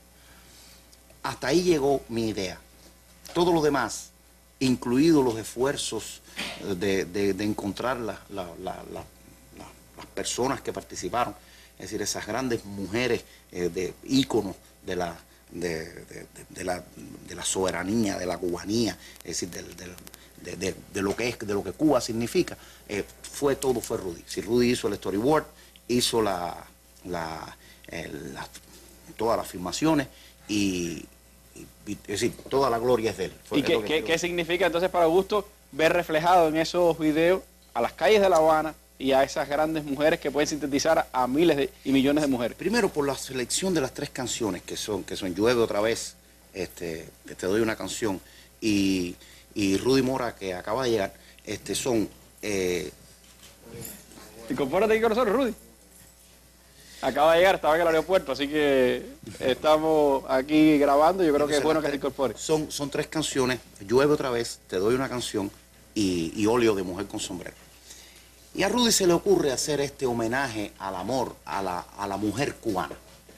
Hasta ahí llegó mi idea. Todo lo demás, incluidos los esfuerzos de, de, de encontrar la, la, la, la, la, las personas que participaron, es decir, esas grandes mujeres eh, de íconos de la, de, de, de, de, la, de la soberanía, de la cubanía, es decir, del, del De, de, de lo que es, de lo que Cuba significa, eh, fue todo, fue Rudy. Si Rudy hizo el storyboard, hizo la, la, el, la todas las filmaciones y, y, y es decir, toda la gloria es de él. Fue, ¿Y qué, qué, qué significa entonces para Augusto ver reflejado en esos videos a las calles de La Habana y a esas grandes mujeres que pueden sintetizar a miles de, y millones de mujeres? Primero por la selección de las tres canciones que son, que son Llueve otra vez, este, que te doy una canción, y y Rudy Mora, que acaba de llegar, este, son... Eh... Incorpórate aquí con nosotros, Rudy. Acaba de llegar, estaba en el aeropuerto, así que estamos aquí grabando, yo creo que es bueno que se incorpore. Son, son tres canciones, Llueve otra vez, Te doy una canción y, y Óleo de Mujer con Sombrero. Y a Rudy se le ocurre hacer este homenaje al amor, a la, a la mujer cubana,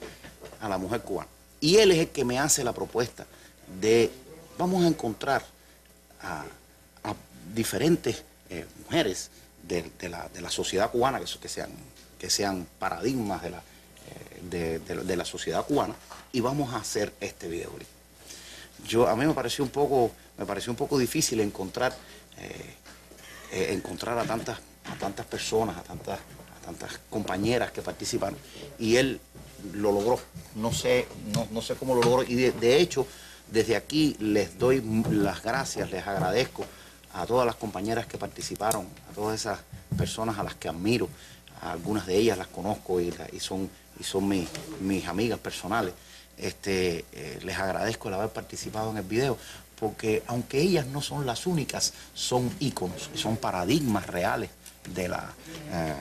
a la mujer cubana. Y él es el que me hace la propuesta de, vamos a encontrar A, a diferentes eh, mujeres de, de, la, de la sociedad cubana, que, que, sean, que sean paradigmas de la, eh, de, de, de la sociedad cubana, y vamos a hacer este videoclip. Yo, a mí me pareció un poco, me pareció un poco difícil encontrar, eh, eh, encontrar a tantas, a tantas personas, a tantas, a tantas compañeras que participaron, y él lo logró. No sé, no, no sé cómo lo logró, y de, de hecho, desde aquí les doy las gracias, les agradezco a todas las compañeras que participaron, a todas esas personas a las que admiro, a algunas de ellas las conozco y, y son, y son mi, mis amigas personales. Este, eh, les agradezco el haber participado en el video, porque aunque ellas no son las únicas, son íconos, son paradigmas reales de la, eh,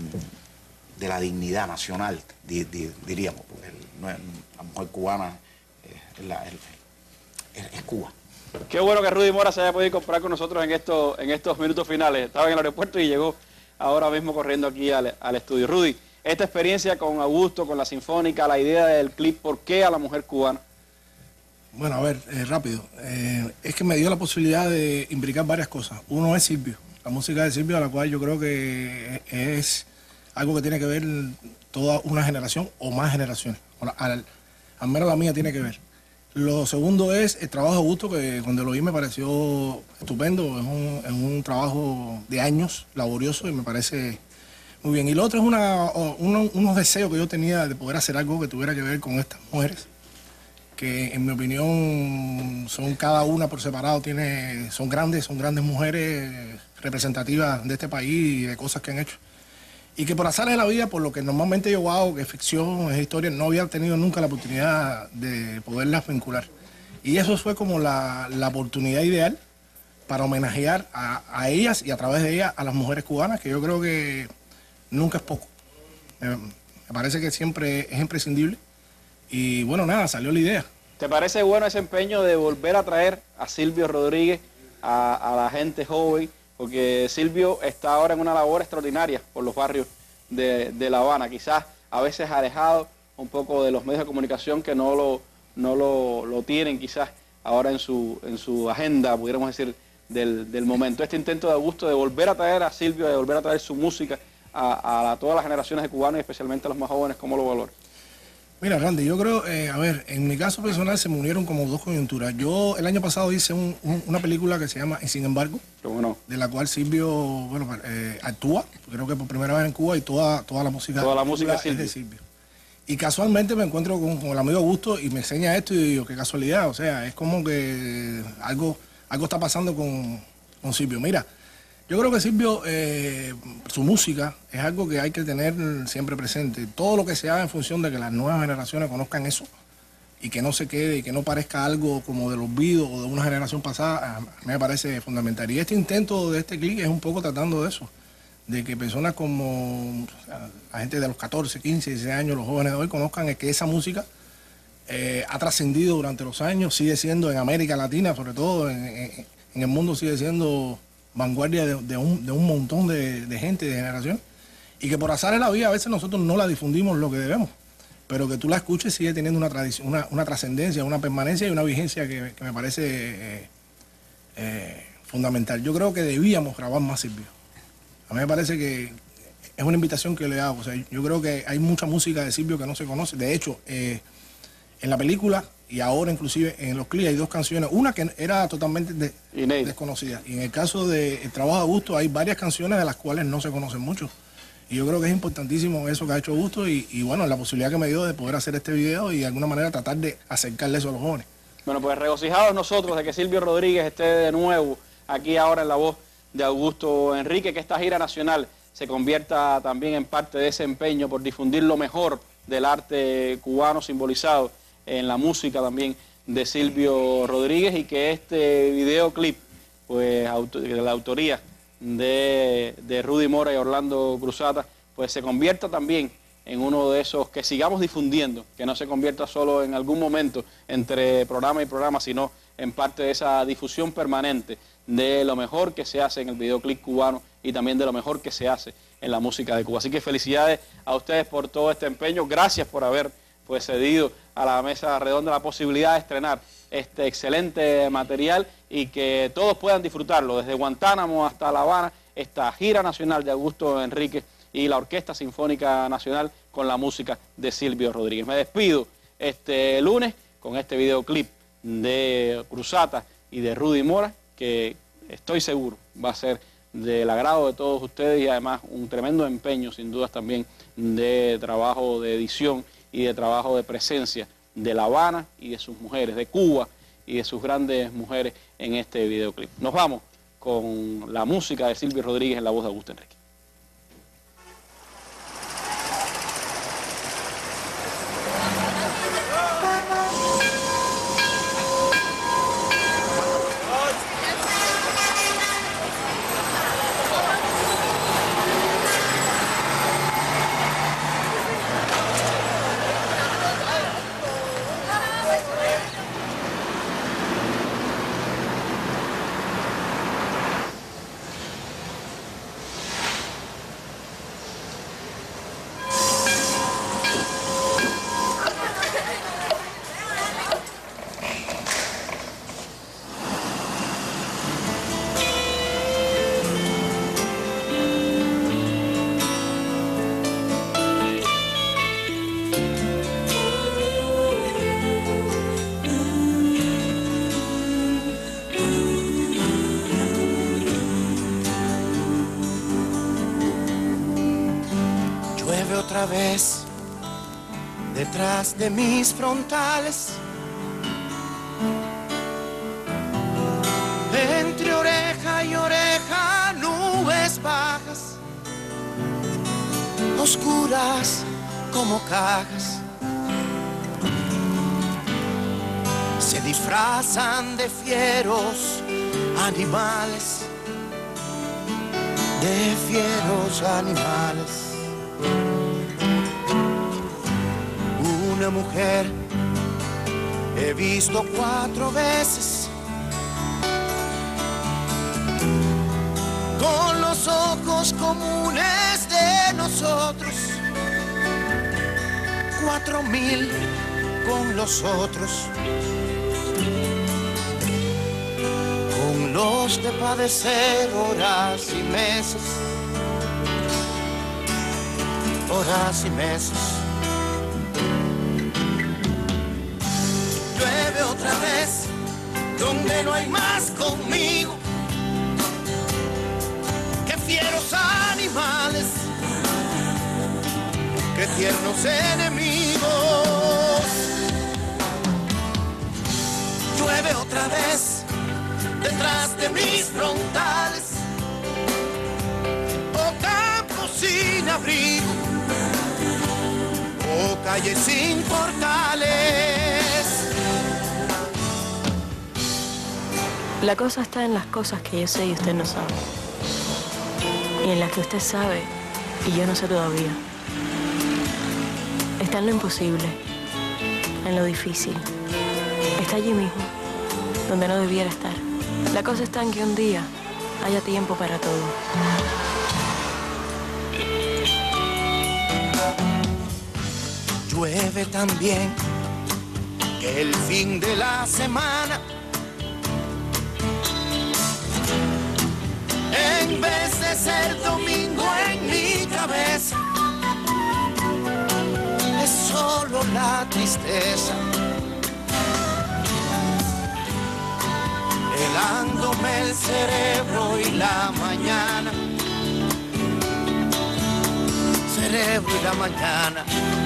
de la dignidad nacional, di, di, diríamos, porque el, no es, la mujer cubana eh, es la... El, es Cuba, Qué bueno que Rudy Mora se haya podido comprar con nosotros en estos, en estos minutos finales. Estaba en el aeropuerto y llegó ahora mismo corriendo aquí al, al estudio. Rudy, esta experiencia con Augusto, con la Sinfónica, la idea del clip, ¿por qué a la mujer cubana? Bueno, a ver, eh, rápido. Eh, es que me dio la posibilidad de imbricar varias cosas. Uno es Silvio, la música de Silvio, a la cual yo creo que es algo que tiene que ver toda una generación o más generaciones. Al, al menos la mía tiene que ver. Lo segundo es el trabajo de Augusto, que cuando lo vi me pareció estupendo. Es un, es un trabajo de años, laborioso, y me parece muy bien. Y lo otro es una, uno, unos deseos que yo tenía de poder hacer algo que tuviera que ver con estas mujeres, que en mi opinión son cada una por separado, tiene, son grandes, son grandes mujeres representativas de este país y de cosas que han hecho. Y que por azar de la vida, por lo que normalmente yo hago, que es ficción, es historia, no había tenido nunca la oportunidad de poderlas vincular. Y eso fue como la, la oportunidad ideal para homenajear a, a ellas y a través de ellas a las mujeres cubanas, que yo creo que nunca es poco. Me, me parece que siempre es imprescindible. Y bueno, nada, salió la idea. ¿Te parece bueno ese empeño de volver a traer a Silvio Rodríguez, a, a la gente joven? Porque Silvio está ahora en una labor extraordinaria por los barrios de, de La Habana, quizás a veces alejado un poco de los medios de comunicación que no lo, no lo, lo tienen quizás ahora en su, en su agenda, pudiéramos decir, del, del momento. Este intento de Augusto de volver a traer a Silvio, de volver a traer su música a, a, a todas las generaciones de cubanos y especialmente a los más jóvenes, ¿cómo lo valora? Mira, Randy, yo creo, eh, a ver, en mi caso personal se me unieron como dos coyunturas. Yo el año pasado hice un, un, una película que se llama Y Sin Embargo, ¿Cómo no? de la cual Silvio, bueno, eh, actúa, creo que por primera vez en Cuba, y toda, toda la música, toda la música es de Silvio. Y casualmente me encuentro con, con el amigo Augusto y me enseña esto y digo, qué casualidad, o sea, es como que algo, algo está pasando con, con Silvio. Mira, yo creo que Silvio, eh, su música es algo que hay que tener siempre presente. Todo lo que se haga en función de que las nuevas generaciones conozcan eso y que no se quede y que no parezca algo como del olvido o de una generación pasada, a mí me parece fundamental. Y este intento de este clip es un poco tratando de eso, de que personas como o sea, la gente de los catorce, quince, dieciséis años, los jóvenes de hoy, conozcan que esa música eh, ha trascendido durante los años, sigue siendo en América Latina, sobre todo en, en, en el mundo sigue siendo vanguardia de, de, un, de un montón de, de gente, de generación, y que por azar de la vida a veces nosotros no la difundimos lo que debemos, pero que tú la escuches sigue teniendo una tradición, una, una trascendencia, una permanencia y una vigencia que, que me parece eh, eh, fundamental. Yo creo que debíamos grabar más Silvio. A mí me parece que es una invitación que le hago. O sea, yo creo que hay mucha música de Silvio que no se conoce. De hecho, eh, en la película y ahora inclusive en los clips hay dos canciones, una que era totalmente de, desconocida. Y en el caso del trabajo de Augusto hay varias canciones de las cuales no se conocen mucho. Y yo creo que es importantísimo eso que ha hecho Augusto y, y bueno, la posibilidad que me dio de poder hacer este video y de alguna manera tratar de acercarle eso a los jóvenes. Bueno, pues regocijados nosotros de que Silvio Rodríguez esté de nuevo aquí ahora en la voz de Augusto Enrique, que esta gira nacional se convierta también en parte de ese empeño por difundir lo mejor del arte cubano simbolizado en la música también de Silvio Rodríguez y que este videoclip, pues de la autoría de, de Rudy Mora y Orlando Cruzata, pues se convierta también en uno de esos que sigamos difundiendo, que no se convierta solo en algún momento entre programa y programa, sino en parte de esa difusión permanente de lo mejor que se hace en el videoclip cubano y también de lo mejor que se hace en la música de Cuba. Así que felicidades a ustedes por todo este empeño, gracias por haber pues cedido a la mesa redonda la posibilidad de estrenar este excelente material y que todos puedan disfrutarlo, desde Guantánamo hasta La Habana, esta gira nacional de Augusto Enrique y la Orquesta Sinfónica Nacional con la música de Silvio Rodríguez. Me despido este lunes con este videoclip de Cruzata y de Rudy Mora, que estoy seguro va a ser del agrado de todos ustedes y además un tremendo empeño, sin dudas también, de trabajo de edición y de trabajo de presencia de La Habana y de sus mujeres, de Cuba y de sus grandes mujeres en este videoclip. Nos vamos con la música de Silvio Rodríguez en la voz de Augusto Enrique. otra vez detrás de mis frontales, entre oreja y oreja, nubes bajas, oscuras como cajas, se disfrazan de fieros animales, de fieros animales. Una mujer he visto cuatro veces, con los ojos comunes de nosotros, cuatro mil con los otros, con los de padecer horas y meses, horas y meses. Llueve otra vez donde no hay más conmigo que fieros animales, que tiernos enemigos. Llueve otra vez detrás de mis frontales, o campos sin abrigo, o calles sin portales. La cosa está en las cosas que yo sé y usted no sabe, y en las que usted sabe y yo no sé todavía. Está en lo imposible, en lo difícil. Está allí mismo, donde no debiera estar. La cosa está en que un día haya tiempo para todo. Llueve también que el fin de la semana, en vez de ser domingo en mi cabeza, es solo la tristeza, helándome el cerebro y la mañana, cerebro y la mañana.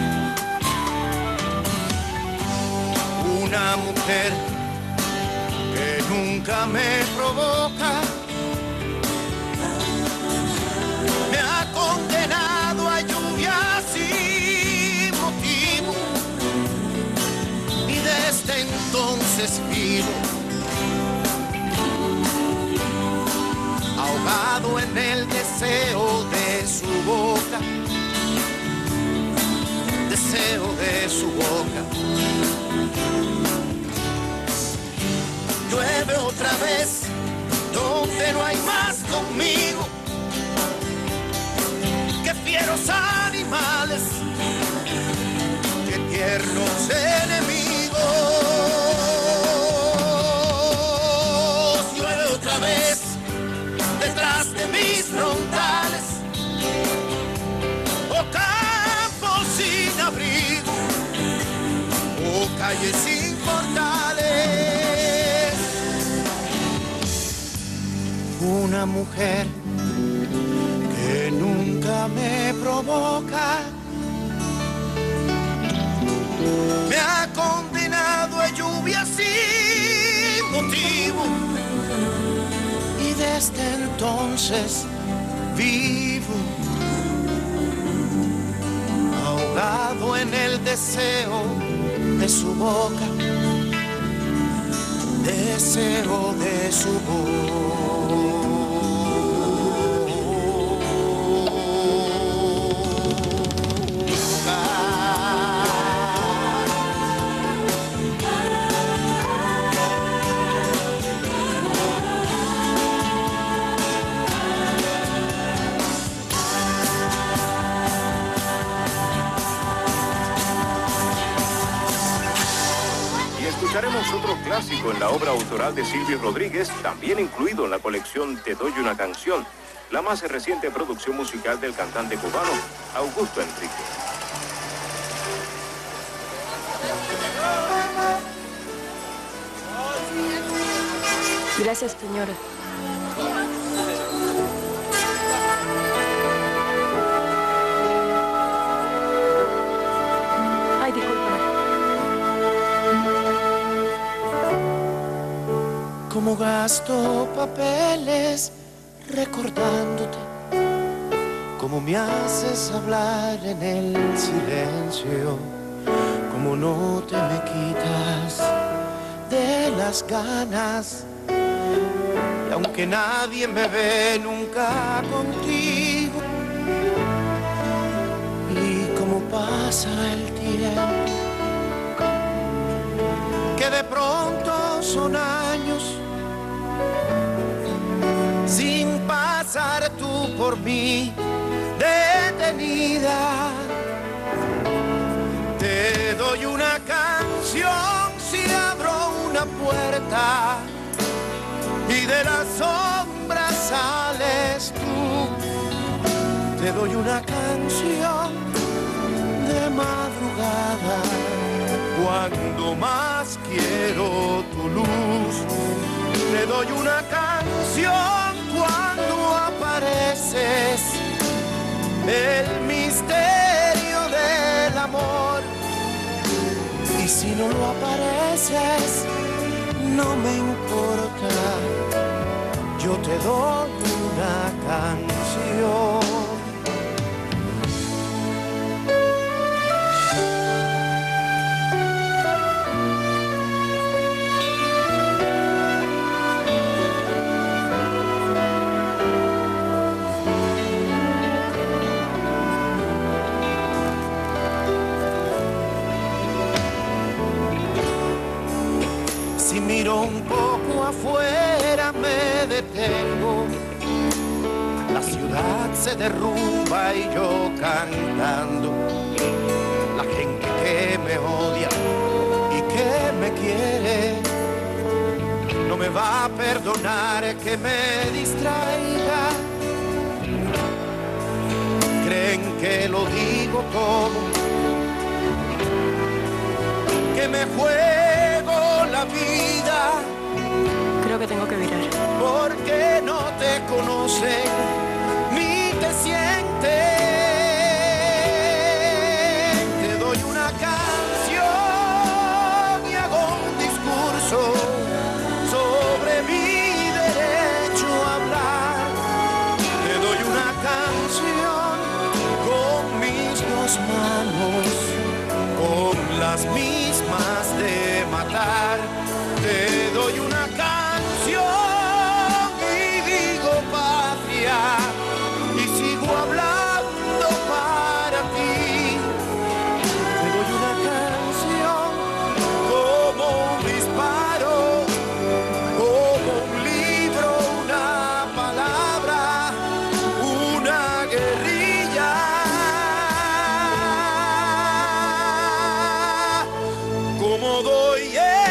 Una mujer que nunca me provoca, me ha condenado a lluvia sin motivo, y desde entonces vivo ahogado en el deseo de su boca, deseo de su boca. Llueve otra vez donde no hay más conmigo que fieros animales, que tiernos enemigos. Llueve otra vez detrás de mis frontales, o campos sin abrigo, o calles sin portales. Una mujer que nunca me provoca, me ha condenado a lluvia sin motivo, y desde entonces vivo ahogado en el deseo de su boca, deseo de su boca. Escucharemos otro clásico en la obra autoral de Silvio Rodríguez, también incluido en la colección Te doy una canción, la más reciente producción musical del cantante cubano Augusto Enrique. Gracias, señora. Cómo gasto papeles recordándote, cómo me haces hablar en el silencio, cómo no te me quitas de las ganas. Y aunque nadie me ve nunca contigo, y cómo pasa el tiempo, que de pronto son años sin pasar tú por mí detenida. Te doy una canción si abro una puerta y de las sombras sales tú. Te doy una canción de madrugada cuando más quiero tu luz. Te doy una canción cuando apareces, el misterio del amor. Y si no lo apareces, no me importa, yo te doy una canción. Si miro un poco afuera me detengo, la ciudad se derrumba y yo cantando. La gente que me odia y que me quiere no me va a perdonar que me distraiga. Creen que lo digo todo, que me juego la vida. Creo que tengo que virar. Porque no te conocen ni te sienten. Te doy una canción y hago un discurso sobre mi derecho a hablar. Te doy una canción con mis dos manos, con las mismas de matar. Te doy una canción y digo patria y sigo hablando para ti. Te doy una canción como un disparo, como un libro, una palabra, una guerrilla. Como doy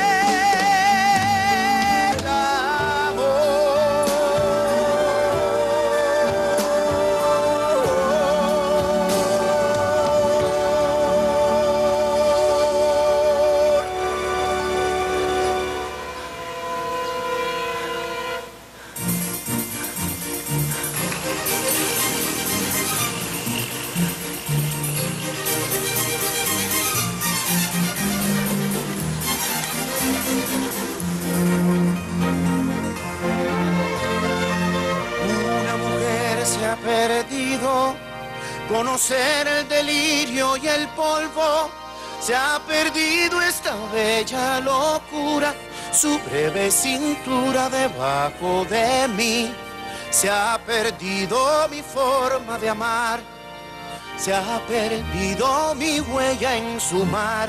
perdido, conocer el delirio y el polvo, se ha perdido esta bella locura, su breve cintura debajo de mí, se ha perdido mi forma de amar, se ha perdido mi huella en su mar.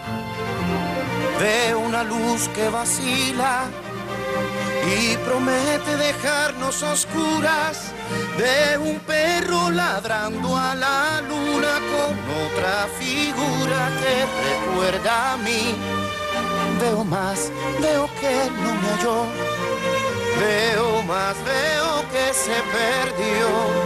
Veo una luz que vacila y promete dejarnos oscuras, de un perro ladrando a la luna con otra figura que recuerda a mí. Veo más, veo que no me halló, veo más, veo que se perdió.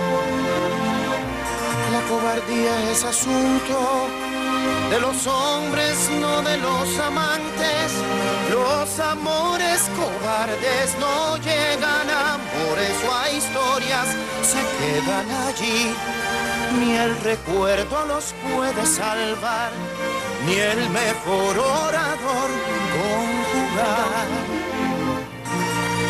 La cobardía es asunto de los hombres, no de los amantes. Los amores cobardes no llegan a amores o a historias, se quedan allí. Ni el recuerdo los puede salvar, ni el mejor orador conjugar.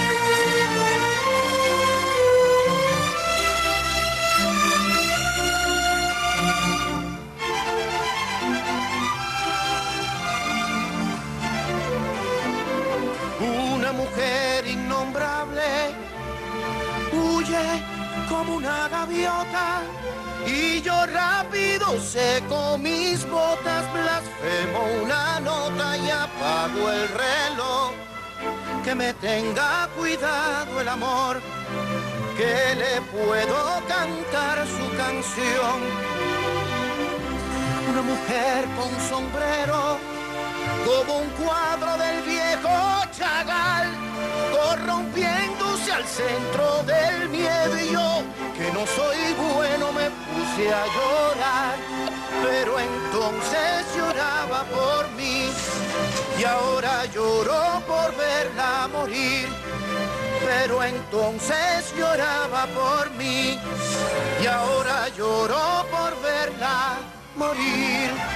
marché como una gaviota y yo rápido seco mis botas, blasfemo una nota y apago el reloj. Que me tenga cuidado el amor, que le puedo cantar su canción. Una mujer con sombrero, como un cuadro del viejo Chagall, corrompiéndose al centro del miedo, y yo, que no soy bueno, me puse a llorar, pero entonces lloraba por mí, y ahora lloro por verla morir, pero entonces lloraba por mí, y ahora lloro por verla morir.